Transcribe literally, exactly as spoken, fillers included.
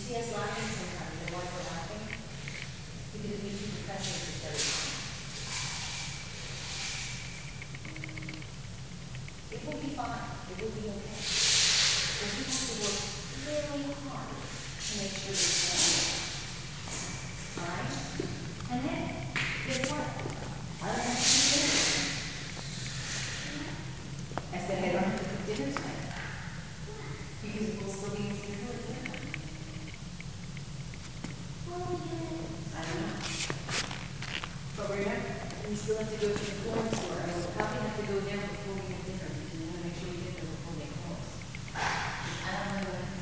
see us laughing sometimes, and why we're laughing? Because we keep depressing each other. It will be fine. It will be okay. But we have to work really hard to make sure we stand. All right? And then, guess what? I don't have to do dinner. I said I don't have to cook dinner tonight. Because we'll still be eating food. I don't know. But remember, we still have to go to the Florence store, and we'll probably have to go there before we get dinner, because we want to make sure we get there before they close. I don't know